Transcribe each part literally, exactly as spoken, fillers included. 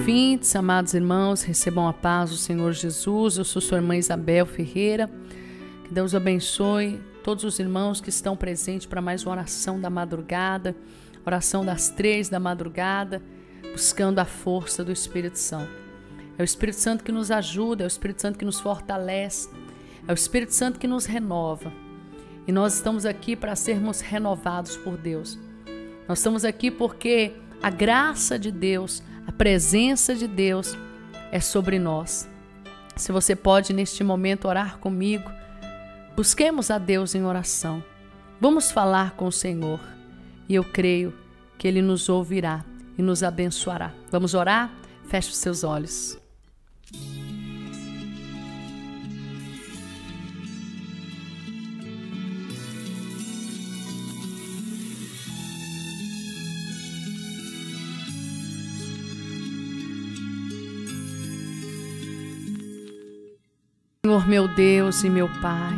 ouvintes, amados irmãos, recebam a paz do Senhor Jesus. Eu sou sua irmã Isabel Ferreira. Que Deus abençoe todos os irmãos que estão presentes para mais uma oração da madrugada, oração das três da madrugada, buscando a força do Espírito Santo. É o Espírito Santo que nos ajuda, é o Espírito Santo que nos fortalece, é o Espírito Santo que nos renova. E nós estamos aqui para sermos renovados por Deus. Nós estamos aqui porque a graça de Deus, a presença de Deus é sobre nós. Se você pode neste momento orar comigo, busquemos a Deus em oração. Vamos falar com o Senhor e eu creio que Ele nos ouvirá e nos abençoará. Vamos orar? Feche os seus olhos. Senhor meu Deus e meu Pai,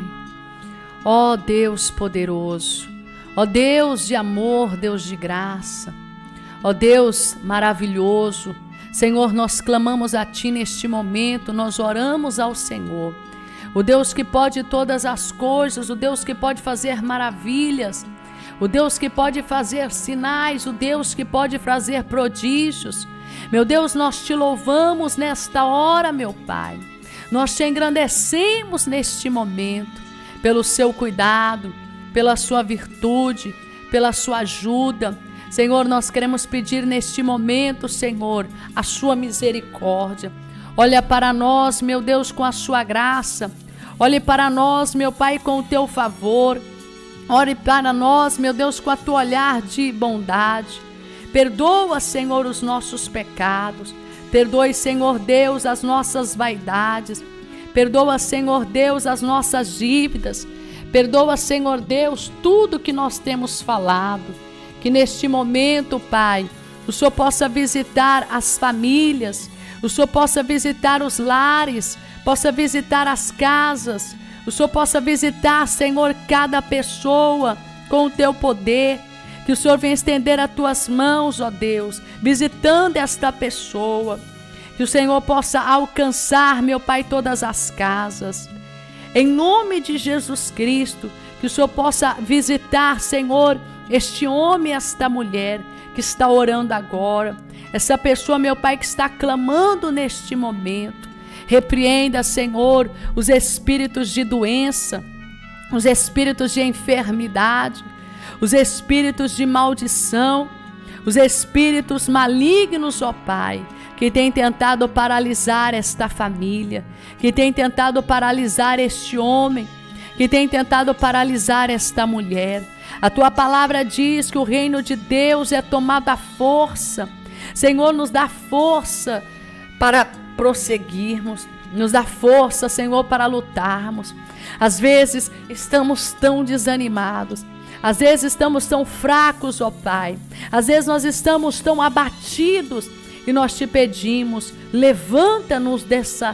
ó Deus poderoso, ó Deus de amor, Deus de graça, ó Deus maravilhoso, Senhor, nós clamamos a Ti neste momento, nós oramos ao Senhor, o Deus que pode todas as coisas, o Deus que pode fazer maravilhas, o Deus que pode fazer sinais, o Deus que pode fazer prodígios. Meu Deus, nós Te louvamos nesta hora, meu Pai. Nós Te engrandecemos neste momento, pelo Seu cuidado, pela Sua virtude, pela Sua ajuda. Senhor, nós queremos pedir neste momento, Senhor, a Sua misericórdia. Olha para nós, meu Deus, com a Sua graça. Olhe para nós, meu Pai, com o Teu favor. Olhe para nós, meu Deus, com a Tua olhar de bondade. Perdoa, Senhor, os nossos pecados. Perdoe, Senhor Deus, as nossas vaidades. Perdoa, Senhor Deus, as nossas dívidas. Perdoa, Senhor Deus, tudo que nós temos falado. Que neste momento, Pai, o Senhor possa visitar as famílias, o Senhor possa visitar os lares, possa visitar as casas, o Senhor possa visitar, Senhor, cada pessoa com o Teu poder. Que o Senhor venha estender as Tuas mãos, ó Deus, visitando esta pessoa. Que o Senhor possa alcançar, meu Pai, todas as casas. Em nome de Jesus Cristo, que o Senhor possa visitar, Senhor, este homem e esta mulher que está orando agora. Essa pessoa, meu Pai, que está clamando neste momento. Repreenda, Senhor, os espíritos de doença, os espíritos de enfermidade, os espíritos de maldição, os espíritos malignos, ó Pai, que tem tentado paralisar esta família, que tem tentado paralisar este homem, que tem tentado paralisar esta mulher. A Tua palavra diz que o reino de Deus é tomado à força. Senhor, nos dá força para prosseguirmos, nos dá força, Senhor, para lutarmos. Às vezes estamos tão desanimados, às vezes estamos tão fracos, ó Pai. Às vezes nós estamos tão abatidos e nós Te pedimos, levanta-nos dessa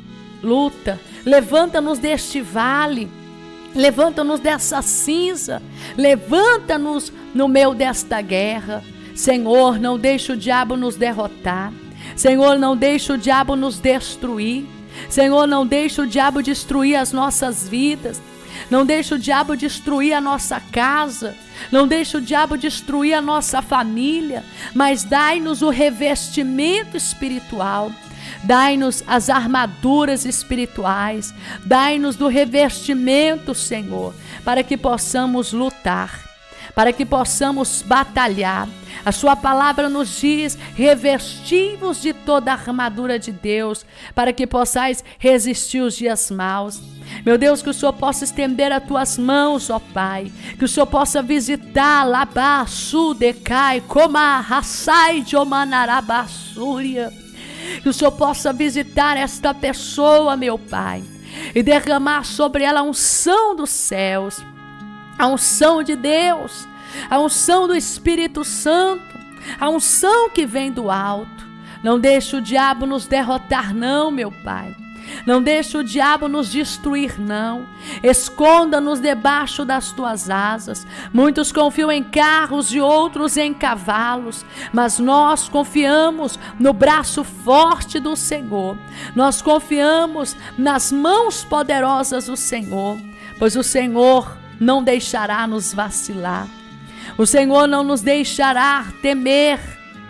luta, levanta-nos deste vale, levanta-nos dessa cinza, levanta-nos no meio desta guerra. Senhor, não deixe o diabo nos derrotar. Senhor, não deixe o diabo nos destruir. Senhor, não deixe o diabo destruir as nossas vidas. Não deixe o diabo destruir a nossa casa, não deixe o diabo destruir a nossa família, mas dai-nos o revestimento espiritual, dai-nos as armaduras espirituais, dai-nos do revestimento, Senhor, para que possamos lutar, para que possamos batalhar. A Sua palavra nos diz, revesti-vos de toda a armadura de Deus, para que possais resistir os dias maus. Meu Deus, que o Senhor possa estender as Tuas mãos, ó Pai, que o Senhor possa visitar, labá, sudecai, coma, raçai, jomanarabassúria, que o Senhor possa visitar esta pessoa, meu Pai, e derramar sobre ela a unção dos céus, a unção de Deus, a unção do Espírito Santo, a unção que vem do alto. Não deixe o diabo nos derrotar não, meu Pai. Não deixe o diabo nos destruir, não. Esconda-nos debaixo das tuas asas. Muitos confiam em carros e outros em cavalos, mas nós confiamos no braço forte do Senhor. Nós confiamos nas mãos poderosas do Senhor, pois o Senhor não deixará nos vacilar. O Senhor não nos deixará temer.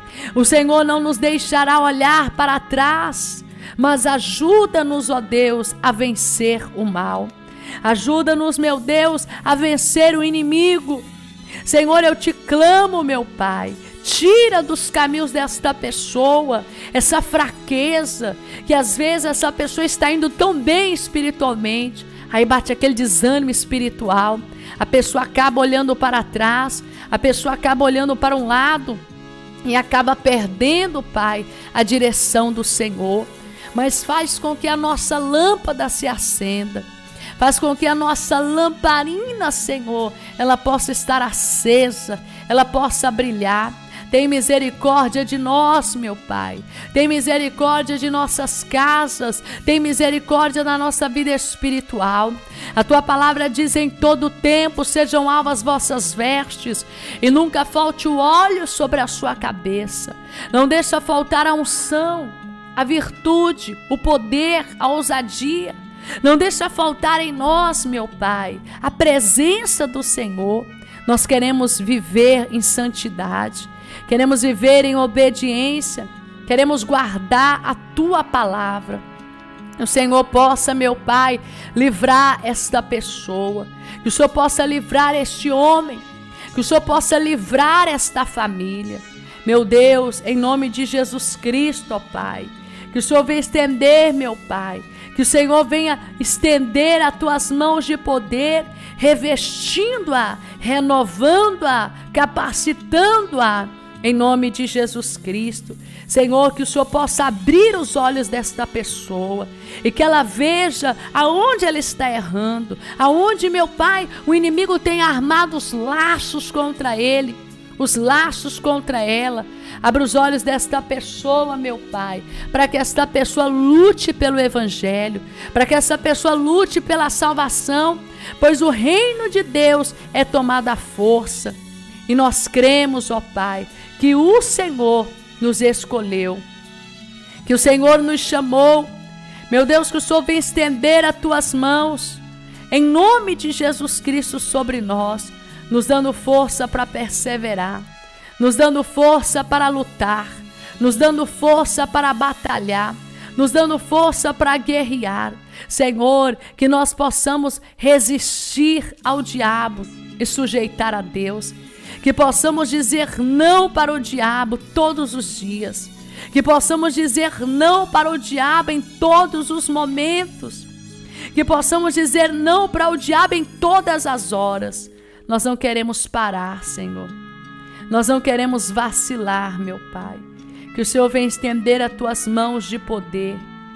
O Senhor não nos deixará olhar para trás. Mas ajuda-nos, ó Deus, a vencer o mal. Ajuda-nos, meu Deus, a vencer o inimigo. Senhor, eu te clamo, meu Pai. Tira dos caminhos desta pessoa essa fraqueza, que às vezes essa pessoa está indo tão bem espiritualmente, aí bate aquele desânimo espiritual, a pessoa acaba olhando para trás, a pessoa acaba olhando para um lado e acaba perdendo, Pai, a direção do Senhor. Mas faz com que a nossa lâmpada se acenda, faz com que a nossa lamparina, Senhor, ela possa estar acesa, ela possa brilhar. Tem misericórdia de nós, meu Pai. Tem misericórdia de nossas casas. Tem misericórdia da nossa vida espiritual. A tua palavra diz: em todo tempo sejam alvas vossas vestes e nunca falte o óleo sobre a sua cabeça. Não deixa faltar a unção, a virtude, o poder, a ousadia. Não deixa faltar em nós, meu Pai, a presença do Senhor. Nós queremos viver em santidade, queremos viver em obediência, queremos guardar a tua palavra. Que o Senhor possa, meu Pai, livrar esta pessoa, que o Senhor possa livrar este homem, que o Senhor possa livrar esta família. Meu Deus, em nome de Jesus Cristo, ó Pai, que o Senhor venha estender, meu Pai, que o Senhor venha estender as tuas mãos de poder, revestindo-a, renovando-a, capacitando-a, em nome de Jesus Cristo. Senhor, que o Senhor possa abrir os olhos desta pessoa e que ela veja aonde ela está errando, aonde, meu Pai, o inimigo tem armado os laços contra ele, os laços contra ela. Abra os olhos desta pessoa, meu Pai, para que esta pessoa lute pelo Evangelho, para que essa pessoa lute pela salvação, pois o reino de Deus é tomado à força. E nós cremos, ó Pai, que o Senhor nos escolheu, que o Senhor nos chamou. Meu Deus, que o Senhor venha estender as tuas mãos, em nome de Jesus Cristo, sobre nós, nos dando força para perseverar, nos dando força para lutar, nos dando força para batalhar, nos dando força para guerrear. Senhor, que nós possamos resistir ao diabo e sujeitar a Deus, que possamos dizer não para o diabo todos os dias, que possamos dizer não para o diabo em todos os momentos, que possamos dizer não para o diabo em todas as horas. Nós não queremos parar, Senhor. Nós não queremos vacilar, meu Pai. Que o Senhor venha estender as tuas mãos de poder.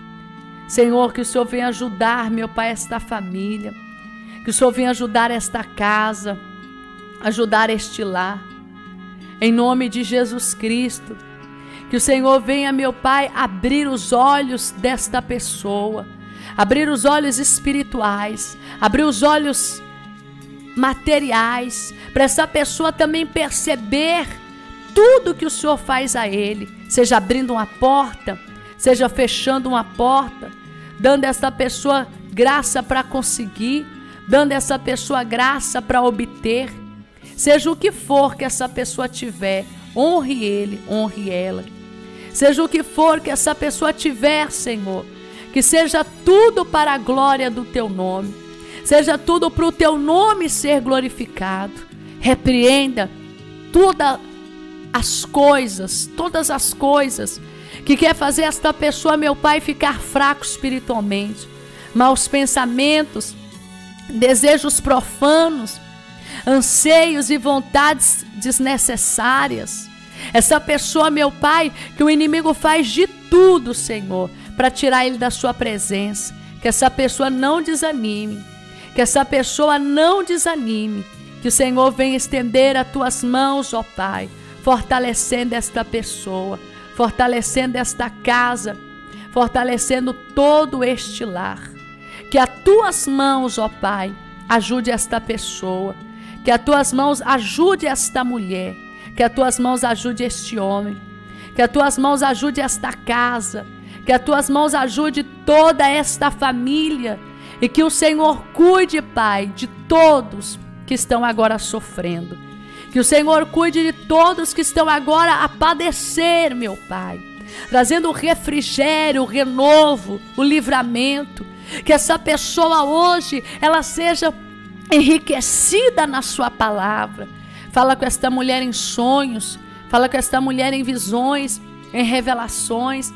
Senhor, que o Senhor venha ajudar, meu Pai, esta família. Que o Senhor venha ajudar esta casa, ajudar este lar. Em nome de Jesus Cristo. Que o Senhor venha, meu Pai, abrir os olhos desta pessoa. Abrir os olhos espirituais. Abrir os olhos materiais, para essa pessoa também perceber tudo que o Senhor faz a ele, seja abrindo uma porta, seja fechando uma porta, dando a essa pessoa graça para conseguir, dando a essa pessoa graça para obter, seja o que for que essa pessoa tiver, honre ele, honre ela, seja o que for que essa pessoa tiver, Senhor, que seja tudo para a glória do teu nome. Seja tudo para o teu nome ser glorificado. Repreenda todas as coisas, todas as coisas que quer fazer esta pessoa, meu Pai, ficar fraco espiritualmente. Maus pensamentos, desejos profanos, anseios e vontades desnecessárias. Essa pessoa, meu Pai, que o inimigo faz de tudo, Senhor, para tirar ele da sua presença. Que essa pessoa não desanime. Que essa pessoa não desanime, que o Senhor venha estender as tuas mãos, ó Pai, fortalecendo esta pessoa, fortalecendo esta casa, fortalecendo todo este lar. Que as tuas mãos, ó Pai, ajude esta pessoa. Que as tuas mãos ajude esta mulher. Que as tuas mãos ajude este homem. Que as tuas mãos ajude esta casa. Que as tuas mãos ajude toda esta família. E que o Senhor cuide, Pai, de todos que estão agora sofrendo. Que o Senhor cuide de todos que estão agora a padecer, meu Pai. Trazendo o refrigério, o renovo, o livramento. Que essa pessoa hoje, ela seja enriquecida na sua palavra. Fala com esta mulher em sonhos. Fala com esta mulher em visões, em revelações.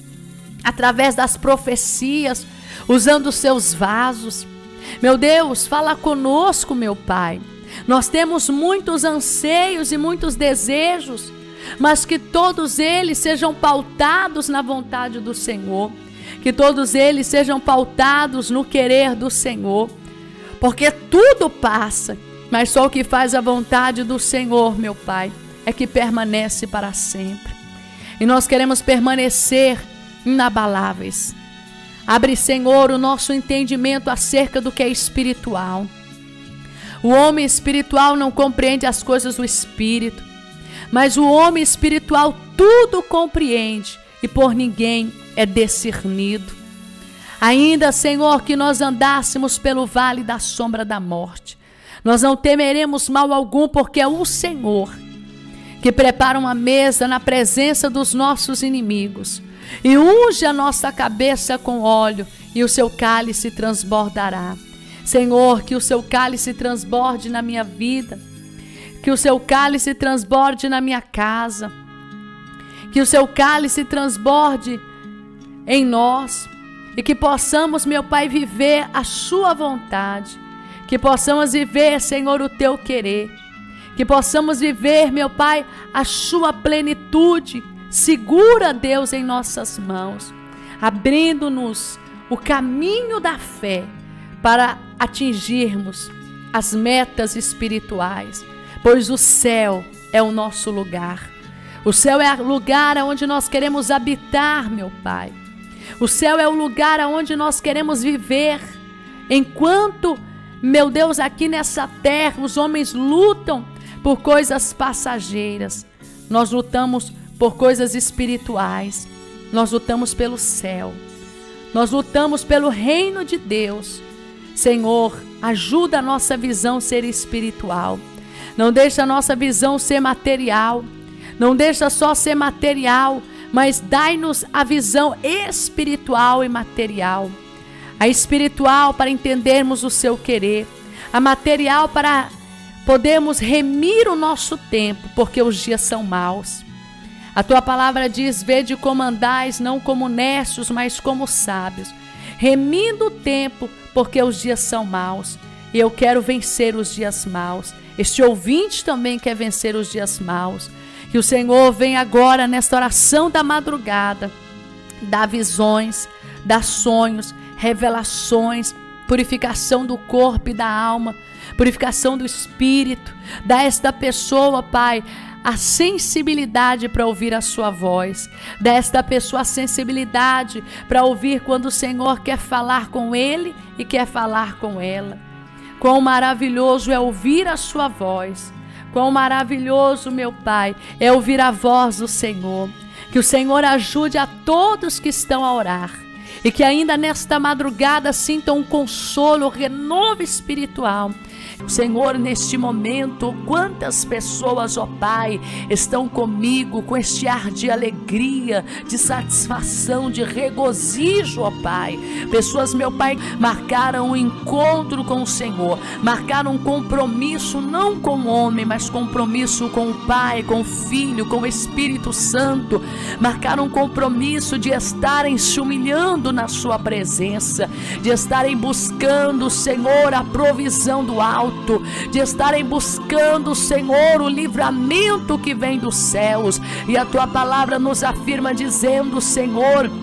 Através das profecias, usando os seus vasos. Meu Deus, fala conosco, meu Pai. Nós temos muitos anseios e muitos desejos, mas que todos eles sejam pautados na vontade do Senhor. Que todos eles sejam pautados no querer do Senhor. Porque tudo passa, mas só o que faz a vontade do Senhor, meu Pai, é que permanece para sempre. E nós queremos permanecer inabaláveis. Abre, Senhor, o nosso entendimento acerca do que é espiritual. O homem espiritual não compreende as coisas do Espírito, mas o homem espiritual tudo compreende e por ninguém é discernido. Ainda, Senhor, que nós andássemos pelo vale da sombra da morte, nós não temeremos mal algum, porque é o Senhor que prepara uma mesa na presença dos nossos inimigos e unge a nossa cabeça com óleo, e o seu cálice transbordará. Senhor, que o seu cálice transborde na minha vida, que o seu cálice transborde na minha casa, que o seu cálice transborde em nós, e que possamos, meu Pai, viver a sua vontade, que possamos viver, Senhor, o teu querer, que possamos viver, meu Pai, a sua plenitude. Segura, Deus, em nossas mãos, abrindo-nos o caminho da fé para atingirmos as metas espirituais, pois o céu é o nosso lugar. O céu é o lugar onde nós queremos habitar, meu Pai. O céu é o lugar onde nós queremos viver. Enquanto, meu Deus, aqui nessa terra os homens lutam por coisas passageiras, nós lutamos por coisas espirituais. Nós lutamos pelo céu. Nós lutamos pelo reino de Deus. Senhor, ajuda a nossa visão a ser espiritual. Não deixa a nossa visão ser material. Não deixa só ser material, mas dai-nos a visão espiritual e material. A espiritual para entendermos o seu querer. A material para podermos remir o nosso tempo, porque os dias são maus. A tua palavra diz: vede como andais, não como necios, mas como sábios, remindo o tempo, porque os dias são maus. E eu quero vencer os dias maus. Este ouvinte também quer vencer os dias maus. Que o Senhor venha agora nesta oração da madrugada, dá visões, dá sonhos, revelações, purificação do corpo e da alma, purificação do espírito. Dá a esta pessoa, Pai, a sensibilidade para ouvir a sua voz. Dá a esta pessoa a sensibilidade para ouvir quando o Senhor quer falar com ele e quer falar com ela. Quão maravilhoso é ouvir a sua voz. Quão maravilhoso, meu Pai, é ouvir a voz do Senhor. Que o Senhor ajude a todos que estão a orar. E que ainda nesta madrugada sintam um consolo, um renovo espiritual. Senhor, neste momento, quantas pessoas, ó Pai, estão comigo com este ar de alegria, de satisfação, de regozijo, ó Pai. Pessoas, meu Pai, marcaram um encontro com o Senhor, marcaram um compromisso não com o homem, mas compromisso com o Pai, com o Filho, com o Espírito Santo. Marcaram um compromisso de estarem se humilhando na sua presença, de estarem buscando, Senhor, a provisão do alto, de estarem buscando, Senhor, o livramento que vem dos céus. E a tua palavra nos afirma dizendo, Senhor,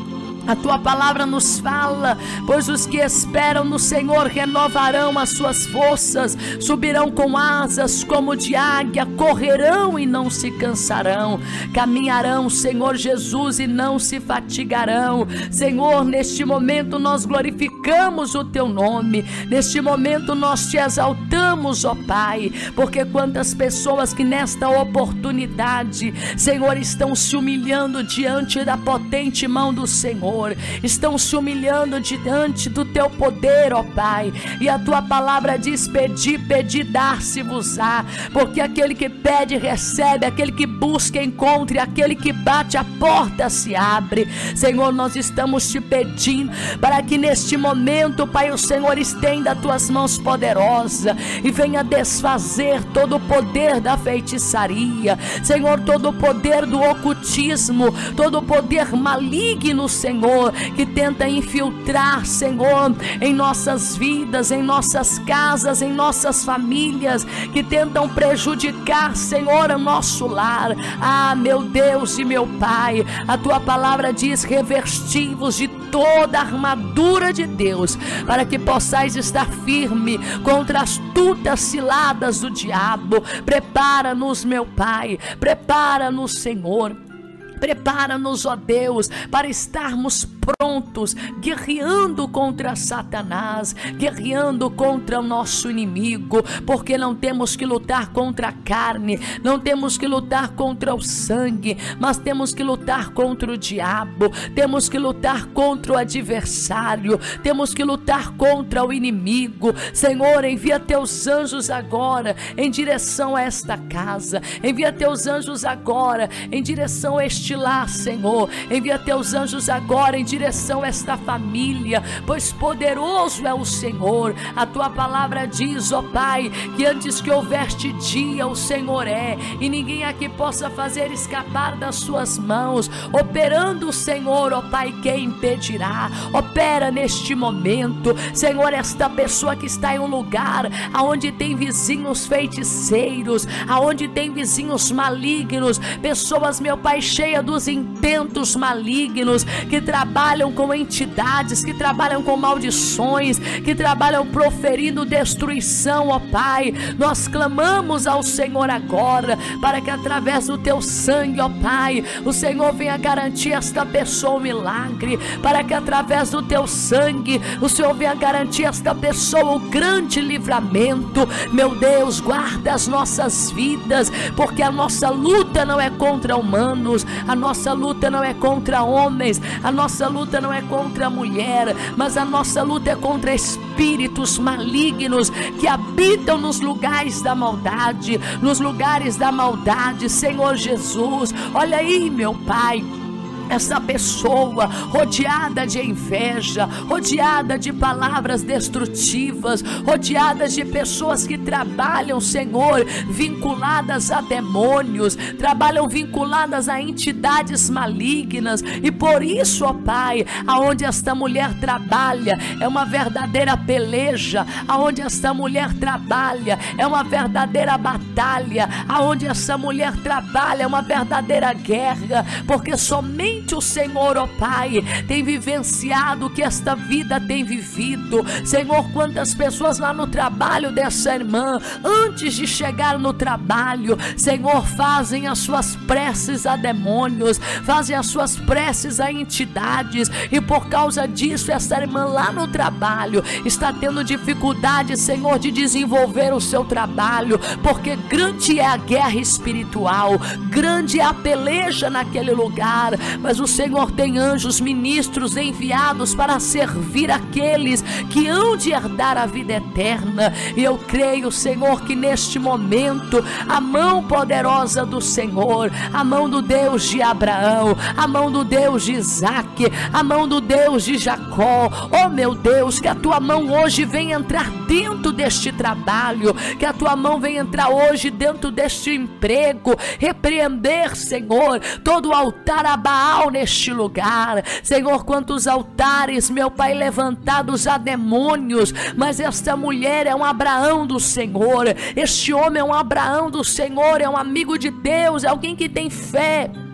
A tua palavra nos fala, pois os que esperam no Senhor renovarão as suas forças, subirão com asas como de águia, correrão e não se cansarão, caminharão, Senhor Jesus, e não se fatigarão. Senhor, neste momento nós glorificamos o teu nome, neste momento nós te exaltamos, ó Pai, porque quantas pessoas que nesta oportunidade, Senhor, estão se humilhando diante da potente mão do Senhor, estão se humilhando diante do teu poder, ó Pai, e a tua palavra diz: pedi, pedi, dar-se-vos-á, porque aquele que pede recebe, aquele que busca encontra, e aquele que bate a porta se abre. Senhor, nós estamos te pedindo para que neste momento, Pai, o Senhor estenda as tuas mãos poderosas e venha desfazer todo o poder da feitiçaria, Senhor, todo o poder do ocultismo, todo o poder maligno, Senhor, que tenta infiltrar, Senhor, em nossas vidas, em nossas casas, em nossas famílias, que tentam prejudicar, Senhor, o nosso lar. Ah, meu Deus e meu Pai, a tua palavra diz: revesti-vos de toda a armadura de Deus, para que possais estar firme contra as astutas ciladas do diabo. Prepara-nos, meu Pai, prepara-nos, Senhor. Prepara-nos, ó Deus, para estarmos prontos, guerreando contra Satanás, guerreando contra o nosso inimigo, porque não temos que lutar contra a carne, não temos que lutar contra o sangue, mas temos que lutar contra o diabo, temos que lutar contra o adversário, temos que lutar contra o inimigo. Senhor, envia teus anjos agora em direção a esta casa, envia teus anjos agora em direção a este lar, Senhor, envia teus anjos agora em direção a esta família, pois poderoso é o Senhor. A tua palavra diz, ó Pai, que antes que houveste dia, o Senhor é, e ninguém aqui possa fazer escapar das suas mãos. Operando o Senhor, ó Pai, quem impedirá? Opera neste momento, Senhor, esta pessoa que está em um lugar aonde tem vizinhos feiticeiros, aonde tem vizinhos malignos, pessoas, meu Pai, cheias dos intentos malignos, que trabalham com entidades, que trabalham com maldições, que trabalham proferindo destruição, ó Pai. Nós clamamos ao Senhor agora, para que através do teu sangue, ó Pai, o Senhor venha garantir esta pessoa um milagre, para que através do teu sangue, o Senhor venha garantir esta pessoa o grande livramento. Meu Deus, guarda as nossas vidas, porque a nossa luta não é contra humanos, a nossa luta não é contra homens, a nossa luta não é contra a mulher, mas a nossa luta é contra espíritos malignos que habitam nos lugares da maldade, nos lugares da maldade. Senhor Jesus, olha aí, meu Pai, essa pessoa rodeada de inveja, rodeada de palavras destrutivas, rodeada de pessoas que trabalham, Senhor, vinculadas a demônios, trabalham vinculadas a entidades malignas, e por isso, ó Pai, aonde esta mulher trabalha é uma verdadeira peleja, aonde esta mulher trabalha é uma verdadeira batalha, aonde essa mulher trabalha é uma verdadeira guerra, porque somente o Senhor, ó Pai, tem vivenciado o que esta vida tem vivido. Senhor, quantas pessoas lá no trabalho dessa irmã, antes de chegar no trabalho, Senhor, fazem as suas preces a demônios, fazem as suas preces a entidades, e por causa disso essa irmã lá no trabalho está tendo dificuldade, Senhor, de desenvolver o seu trabalho, porque grande é a guerra espiritual, grande é a peleja naquele lugar, mas o Senhor tem anjos ministros enviados para servir aqueles que hão de herdar a vida eterna. E eu creio, Senhor, que neste momento a mão poderosa do Senhor, a mão do Deus de Abraão, a mão do Deus de Isaac, a mão do Deus de Jacó, oh meu Deus, que a tua mão hoje venha entrar dentro deste trabalho, que a tua mão venha entrar hoje dentro deste emprego, repreender, Senhor, todo o altar a Baal neste lugar. Senhor, quantos altares, meu Pai, levantados a demônios, mas esta mulher é um Abraão do Senhor, este homem é um Abraão do Senhor, é um amigo de Deus, é alguém que tem fé.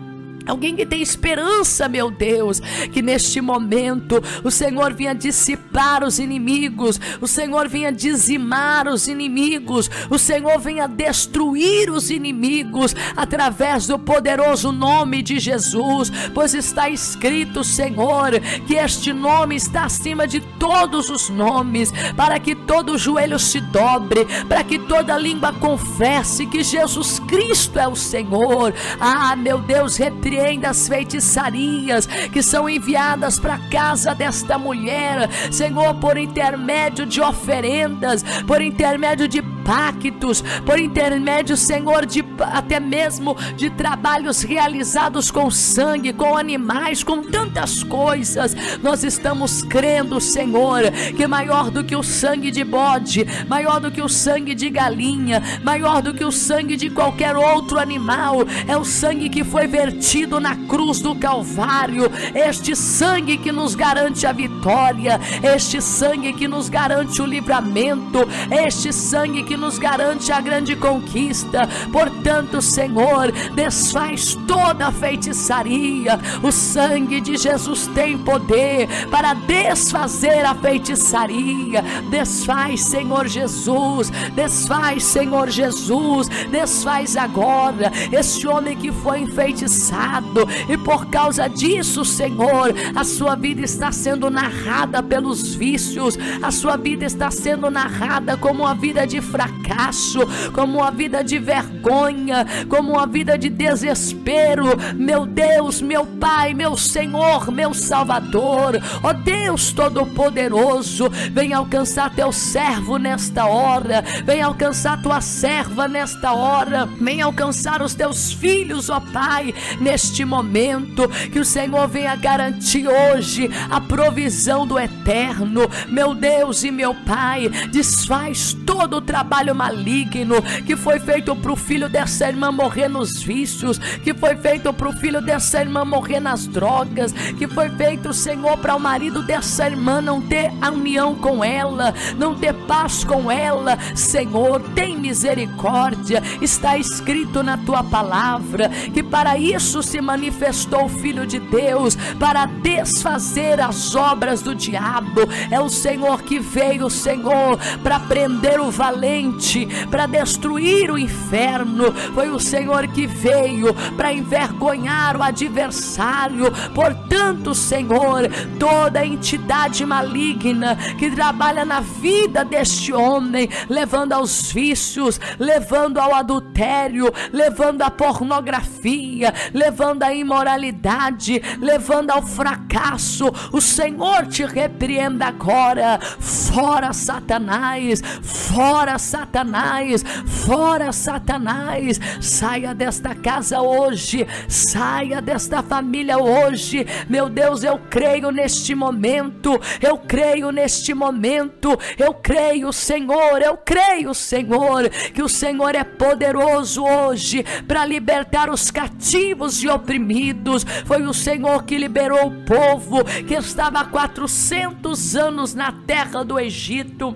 Alguém que tem esperança, meu Deus, que neste momento o Senhor vinha dissipar os inimigos, o Senhor vinha dizimar os inimigos, o Senhor vinha destruir os inimigos através do poderoso nome de Jesus, pois está escrito, Senhor, que este nome está acima de todos os nomes, para que todo joelho se dobre, para que toda língua confesse que Jesus Cristo é o Senhor. Ah, meu Deus, repreenda as feitiçarias que são enviadas para a casa desta mulher, Senhor, por intermédio de oferendas, por intermédio de pactos, por intermédio, Senhor, de até mesmo de trabalhos realizados com sangue, com animais, com tantas coisas. Nós estamos crendo, Senhor, que maior do que o sangue de bode, maior do que o sangue de galinha, maior do que o sangue de qualquer outro animal, é o sangue que foi vertido na cruz do Calvário, este sangue que nos garante a vitória, este sangue que nos garante o livramento, este sangue que nos garante a grande conquista. Portanto, Senhor, desfaz toda a feitiçaria. O sangue de Jesus tem poder para desfazer a feitiçaria. Desfaz, Senhor Jesus, desfaz, Senhor Jesus, desfaz agora este homem que foi enfeitiçado, e por causa disso, Senhor, a sua vida está sendo narrada pelos vícios, a sua vida está sendo narrada como uma vida de fracasso, como uma vida de vergonha, como uma vida de desespero. Meu Deus, meu Pai, meu Senhor, meu Salvador, ó Deus Todo-Poderoso, vem alcançar teu servo nesta hora, vem alcançar tua serva nesta hora, vem alcançar os teus filhos, ó Pai, neste momento, que o Senhor venha garantir hoje a provisão do eterno. Meu Deus e meu Pai, desfaz todo o trabalho maligno que foi feito para o filho dessa irmã morrer nos vícios, que foi feito para o filho dessa irmã morrer nas drogas, que foi feito, Senhor, para o marido dessa irmã não ter a união com ela, não ter paz com ela. Senhor, tem misericórdia. Está escrito na tua palavra que para isso se manifestou o Filho de Deus, para desfazer as obras do diabo. É o Senhor que veio, Senhor, para prender o valente, para destruir o inferno. Foi o Senhor que veio para envergonhar o adversário. Portanto, Senhor, toda entidade maligna que trabalha na vida deste homem, levando aos vícios, levando ao adultério, levando à pornografia, levando à imoralidade, levando ao fracasso, o Senhor te repreenda agora. Fora Satanás, fora Satanás, fora Satanás. Saia desta casa hoje, saia desta família hoje. Meu Deus, eu creio neste momento, eu creio neste momento, eu creio, Senhor, eu creio, Senhor, que o Senhor é poderoso hoje para libertar os cativos e oprimidos. Foi o Senhor que liberou o povo que estava há quatrocentos anos na terra do Egito,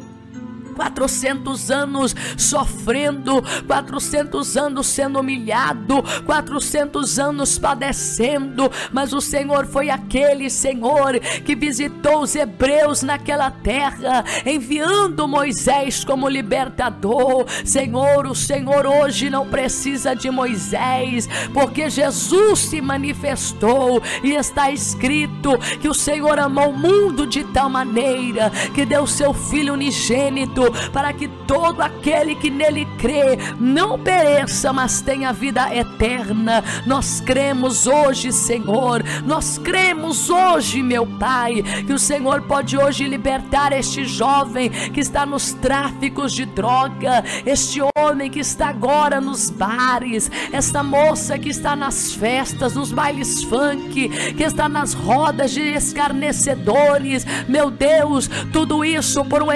quatrocentos anos sofrendo, quatrocentos anos sendo humilhado, quatrocentos anos padecendo, mas o Senhor foi aquele, Senhor, que visitou os hebreus naquela terra, enviando Moisés como libertador. Senhor, o Senhor hoje não precisa de Moisés, porque Jesus se manifestou, e está escrito que o Senhor amou o mundo de tal maneira que deu seu Filho unigênito, para que todo aquele que nele crê não pereça, mas tenha vida eterna. Nós cremos hoje, Senhor, nós cremos hoje, meu Pai, que o Senhor pode hoje libertar este jovem que está nos tráficos de droga, este homem que está agora nos bares, esta moça que está nas festas, nos bailes funk, que está nas rodas de escarnecedores. Meu Deus, tudo isso por um espírito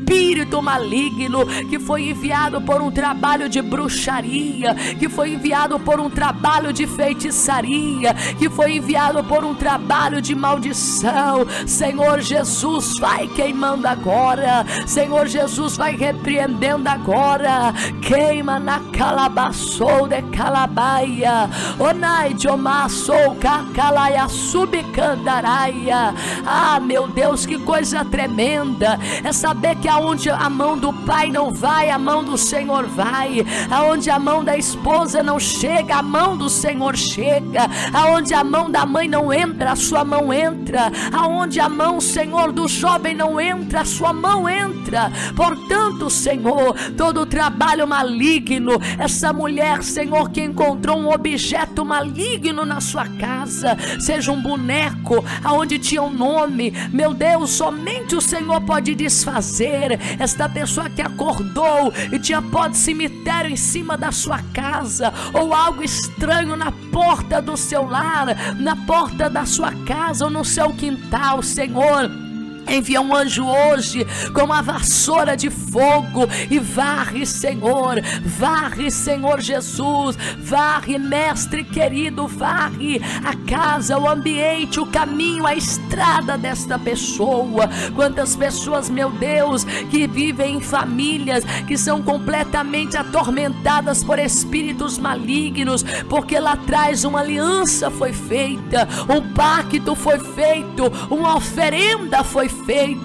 espírito maligno que foi enviado por um trabalho de bruxaria, que foi enviado por um trabalho de feitiçaria, que foi enviado por um trabalho de maldição, Senhor Jesus, vai queimando agora, Senhor Jesus, vai repreendendo agora, queima na calabaçou de calabaia, onai de omassou cacalaia subcandaraia. Ah, meu Deus, que coisa tremenda é saber que aonde a mão do pai não vai, a mão do Senhor vai, aonde a mão da esposa não chega, a mão do Senhor chega, aonde a mão da mãe não entra, a sua mão entra, aonde a mão, Senhor, do jovem não entra, a sua mão entra. Portanto, Senhor, todo o trabalho maligno, essa mulher, Senhor, que encontrou um objeto maligno na sua casa, seja um boneco aonde tinha um nome, meu Deus, somente o Senhor pode desfazer. Esta pessoa que acordou e tinha pó de cemitério em cima da sua casa, ou algo estranho na porta do seu lar, na porta da sua casa ou no seu quintal, Senhor, envia um anjo hoje com uma vassoura de fogo e varre, Senhor, varre, Senhor Jesus, varre, mestre querido, varre a casa, o ambiente, o caminho, a estrada desta pessoa. Quantas pessoas, meu Deus, que vivem em famílias que são completamente atormentadas por espíritos malignos, porque lá atrás uma aliança foi feita, um pacto foi feito, uma oferenda foi feita,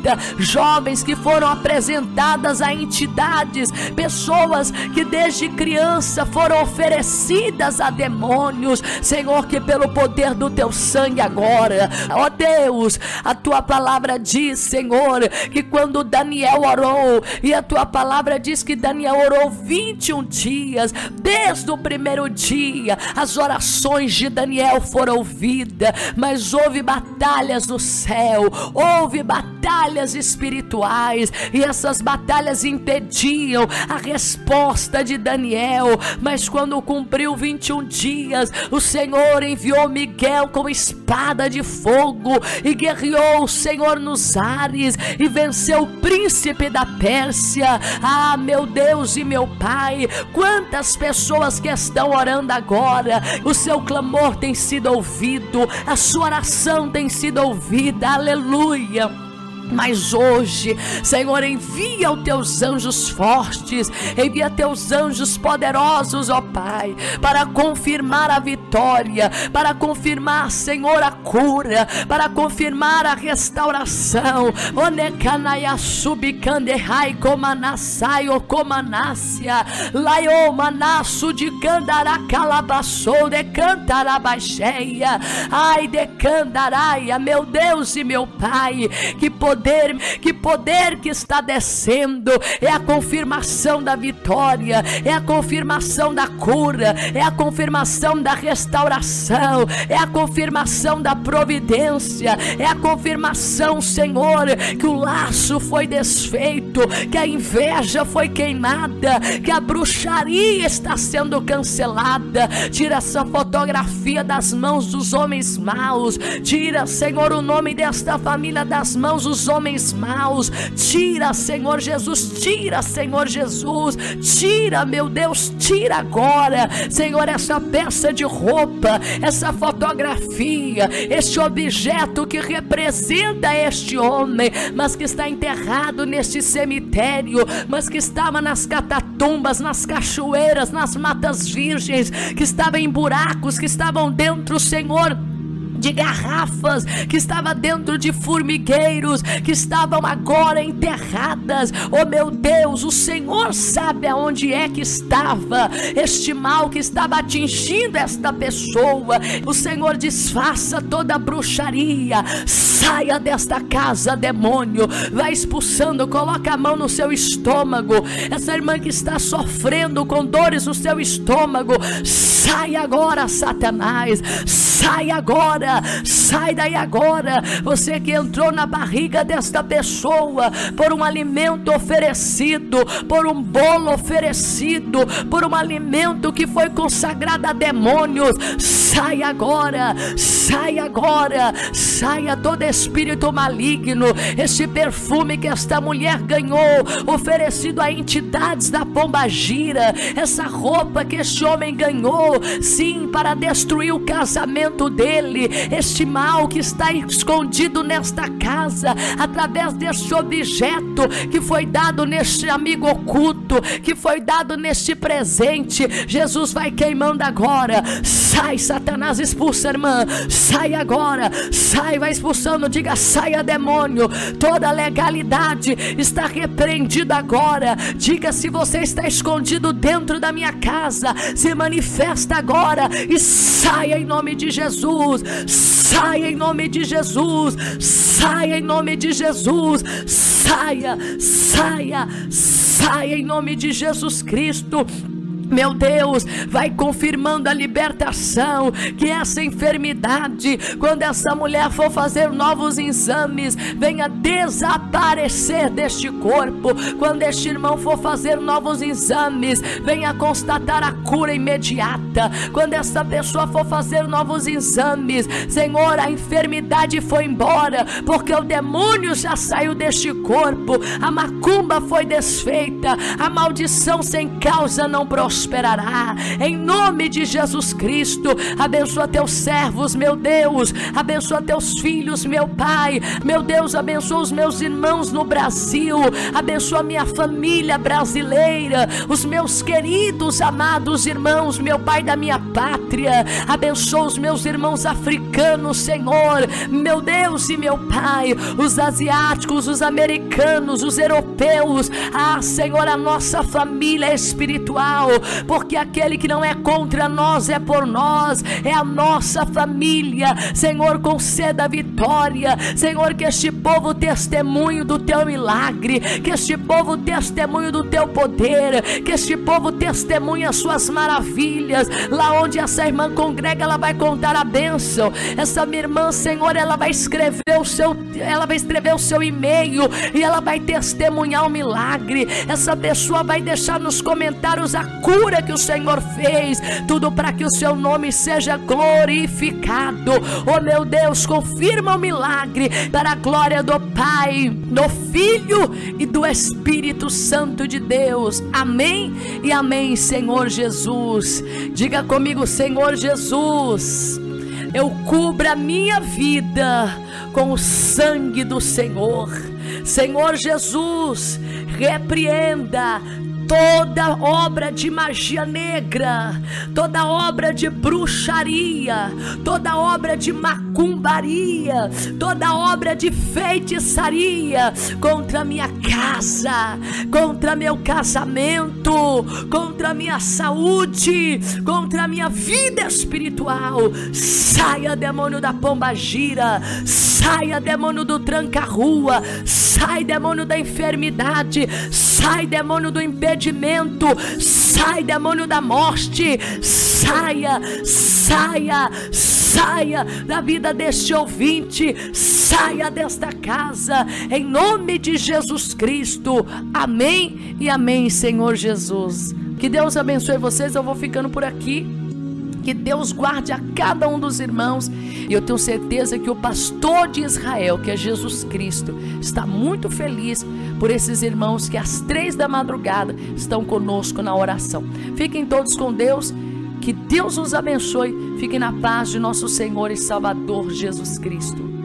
jovens que foram apresentadas a entidades, pessoas que desde criança foram oferecidas a demônios, Senhor, que pelo poder do teu sangue agora, ó Deus, a tua palavra diz, Senhor, que quando Daniel orou, e a tua palavra diz que Daniel orou vinte e um dias, desde o primeiro dia as orações de Daniel foram ouvidas, mas houve batalhas no céu, houve batalhas espirituais, e essas batalhas impediam a resposta de Daniel. Mas quando cumpriu vinte e um dias, o Senhor enviou Miguel com espada de fogo e guerreou o Senhor nos ares e venceu o príncipe da Pérsia. Ah, meu Deus e meu Pai, quantas pessoas que estão orando agora, o seu clamor tem sido ouvido, a sua oração tem sido ouvida, aleluia. Mas hoje, Senhor, envia os teus anjos fortes, envia teus anjos poderosos, ó Pai, para confirmar a vitória, para confirmar, Senhor, a cura, para confirmar a restauração. Onekanaya subikandehai komanassai o komanácia laio manasso de candaracalabassou de cantarabaixeia. Ai de candaraia, meu Deus e meu Pai, que poder Poder, que poder que está descendo, é a confirmação da vitória, é a confirmação da cura, é a confirmação da restauração, é a confirmação da providência, é a confirmação, Senhor, que o laço foi desfeito, que a inveja foi queimada, que a bruxaria está sendo cancelada. Tira essa fotografia das mãos dos homens maus, tira, Senhor, o nome desta família das mãos dos homens maus, tira, Senhor Jesus, tira, Senhor Jesus, tira, meu Deus, tira agora, Senhor, essa peça de roupa, essa fotografia, este objeto que representa este homem, mas que está enterrado neste cemitério, mas que estava nas catatumbas, nas cachoeiras, nas matas virgens, que estava em buracos, que estavam dentro, Senhor, de garrafas, que estava dentro de formigueiros, que estavam agora enterradas. Oh meu Deus, o Senhor sabe aonde é que estava este mal que estava atingindo esta pessoa. O Senhor desfaça toda a bruxaria, saia desta casa, demônio, vai expulsando, coloca a mão no seu estômago, essa irmã que está sofrendo com dores no seu estômago, sai agora, Satanás, sai agora, agora, sai daí agora. Você que entrou na barriga desta pessoa por um alimento oferecido, por um bolo oferecido, por um alimento que foi consagrado a demônios, sai agora, sai agora, saia todo espírito maligno. Esse perfume que esta mulher ganhou, oferecido a entidades da pombagira, essa roupa que este homem ganhou, sim, para destruir o casamento dele, este mal que está escondido nesta casa, através deste objeto que foi dado neste amigo oculto, que foi dado neste presente, Jesus vai queimando agora. Sai, Satanás, expulsa, irmã, sai agora, sai, vai expulsando, diga: saia, demônio, toda legalidade está repreendida agora. Diga: se você está escondido dentro da minha casa, se manifesta agora e saia em nome de Jesus, saia em nome de Jesus, saia em nome de Jesus, saia, saia, saia em nome de Jesus Cristo. Meu Deus, vai confirmando a libertação, que essa enfermidade, quando essa mulher for fazer novos exames, venha desaparecer deste corpo. Quando este irmão for fazer novos exames, venha constatar a cura imediata. Quando essa pessoa for fazer novos exames, Senhor, a enfermidade foi embora, porque o demônio já saiu deste corpo, a macumba foi desfeita, a maldição sem causa não prosperará. Em nome de Jesus Cristo, abençoa teus servos, meu Deus, abençoa teus filhos, meu Pai, meu Deus, abençoa os meus irmãos no Brasil, abençoa minha família brasileira, os meus queridos, amados irmãos, meu Pai da minha pátria, abençoa os meus irmãos africanos, Senhor, meu Deus e meu Pai, os asiáticos, os americanos, os europeus, ah, Senhor, a nossa família espiritual, porque aquele que não é contra nós é por nós, é a nossa família. Senhor, conceda a vitória, Senhor, que este povo testemunhe do teu milagre, que este povo testemunhe do teu poder, que este povo testemunhe as suas maravilhas. Lá onde essa irmã congrega, ela vai contar a bênção. Essa minha irmã, Senhor, ela vai escrever o seu, ela vai escrever o seu e-mail e ela vai testemunhar o milagre. Essa pessoa vai deixar nos comentários a cura que o Senhor fez, tudo para que o seu nome seja glorificado. Oh meu Deus, confirma o milagre para a glória do Pai, do Filho e do Espírito Santo de Deus. Amém e amém, Senhor Jesus. Diga comigo: Senhor Jesus, eu cubro a minha vida com o sangue do Senhor. Senhor Jesus, repreenda toda obra de magia negra, toda obra de bruxaria, toda obra de macumbaria, toda obra de feitiçaria contra minha casa, contra meu casamento, contra minha saúde, contra minha vida espiritual. Saia, demônio da pombagira, saia, demônio do tranca-rua, sai, demônio da enfermidade, sai, demônio do impedimento, sai, demônio da morte, saia, saia, saia da vida deste ouvinte, saia desta casa, em nome de Jesus Cristo. Amém e amém, Senhor Jesus. Que Deus abençoe vocês. Eu vou ficando por aqui. Que Deus guarde a cada um dos irmãos. E eu tenho certeza que o pastor de Israel, que é Jesus Cristo, está muito feliz por esses irmãos que às três da madrugada estão conosco na oração. Fiquem todos com Deus. Que Deus os abençoe. Fiquem na paz de nosso Senhor e Salvador Jesus Cristo.